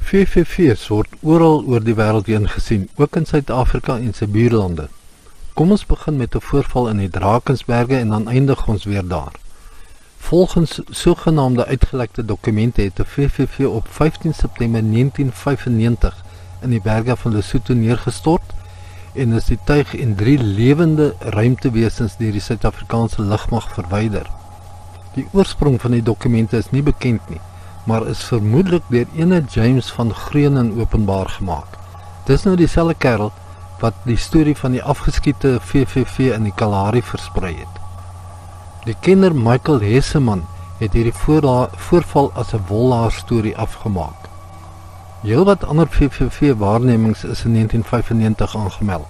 VVV's word oral oor die wêreld heen gesien, ook in Suid-Afrika en sy buurlande. Kom ons begin met 'n voorval in die Drakensberge en dan eindig ons weer daar. Volgens sogenaamde uitgelekte dokumente het 'n VVV op 15 September 1995 in die berge van Lesotho neergestort en is die tuig en 3 lewende ruimtewesens deur die Suid-Afrikaanse lugmag verwyder. Die oorsprong van die dokumente is nie bekend nie, maar is vermoedelik deur ene James van Greunen openbaar gemaak. Dis nou dieselfde kerel wat die storie van die afgeskiete VVV in die Kalahari versprei het. Die kenner Michael Hesseman het hierdie voorval as 'n wollaar storie afgemaak. Heel wat ander VVV-waarnemings is in 1995 aangemeld.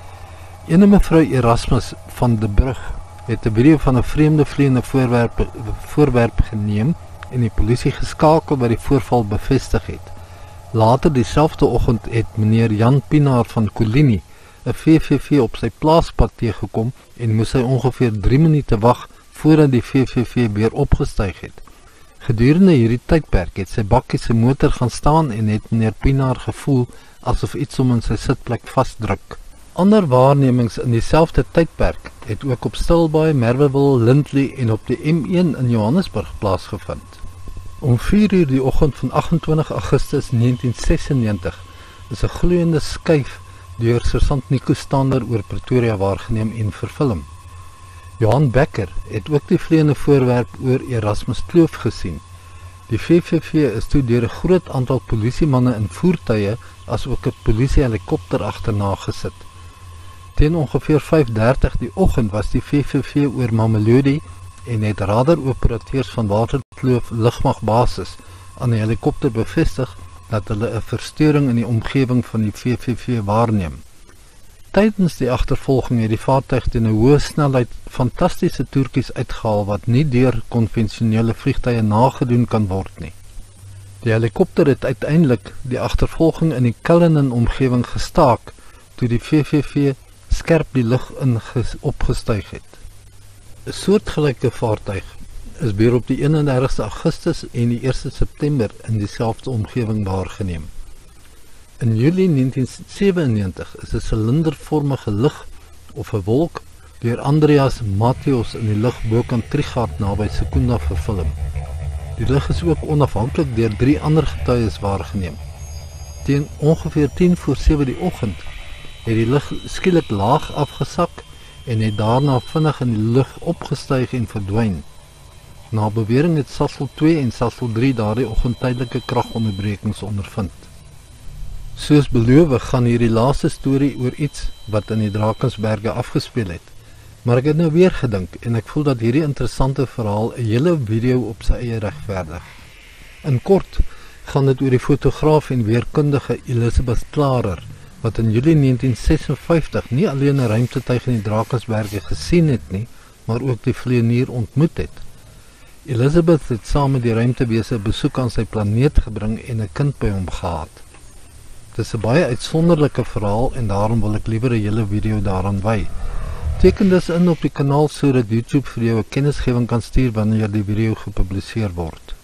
Ene mevrou Erasmus van der Brug het 'n video van 'n vreemde vliegende voorwerp geneem en die polisie geskakel wat die voorval bevestig het. Later dieselfde oggend het meneer Jan Pinaar van Kolini 'n VVV op sy plaaspad teëgekom en moes hy ongeveer 3 minute wag voordat die VVV weer opgestyg het. Gedurende hierdie tydperk het sy bakkie se motor gaan staan en het meneer Pinaar gevoel asof iets hom in sy sitplek vasdruk. Ander waarnemings in dieselfde tydperk het ook op Stilbaai, Merwewil, Lindley en op die M1 in Johannesburg plaasgevind. Om 4 uur die oggend van 28 Augustus 1996 is 'n gloeiende skuif deur Sergeant Nico Stander oor Pretoria waargeneem en verfilm. Johan Becker het ook die vliegende voorwerp oor Erasmus Kloof gesien. Die VVV is toe deur 'n groot aantal polisiemanne in voertuie as ook 'n polisiehelikopter agterna gesit. Teen ongeveer 5:30 die oggend was die VVV oor Mamelodi en het radaroperateurs van Waterkloof Lugmagbasis aan die helikopter bevestig dat hulle 'n verstoring in die omgewing van die VVV waarneem. Tydens die agtervolging het die vaartuig teen 'n hoë snelheid fantastiese toertjies uitgehaal wat nie deur konvensionele vliegtye nagedoen kan word nie. Die helikopter het uiteindelik die agtervolging in die Cullinan omgewing gestaak toe die VVV skerp die lug opgestyg het. 'n Soortgelyke vaartuig is weer op die 31ste Augustus en die 1ste September in dieselfde omgewing waargeneem. In Julie 1997 is 'n silindervormige lig of 'n wolk deur Andreas Matheos in die lug bokant Trichardt naby Secunda verfilm. Die lig is ook onafhanklik deur 3 ander getuies waargeneem. Teen ongeveer 6:50 die oggend het die lig skielik laag afgesak en het daarna vinnig in die lug opgestyg en verdwyn. Na bewering het Sasol 2 en Sasol 3 daardie oggend tydelike kragonderbrekings ondervind. Soos beloof gaan hierdie laaste storie oor iets wat in die Drakensberge afgespeel het. Maar ek het nou weer gedink en ek voel dat hierdie interessante verhaal 'n hele video op sy eie regverdig. In kort gaan dit oor die fotograaf en weerkundige Elizabeth Klarer wat in Julie 1956 nie alleen 'n ruimtetuig in die Drakensberge gesien het nie, maar ook die vlieënier ontmoet het. Elizabeth het saam met die ruimtewese 'n besoek aan sy planeet gebring en 'n kind by hom gehad. Dit is 'n baie uitsonderlike verhaal en daarom wil ek liewer 'n hele video daaraan wy. Teken dus in op die kanaal sodat YouTube vir jou 'n kennisgewing kan stuur wanneer die video gepubliseer word.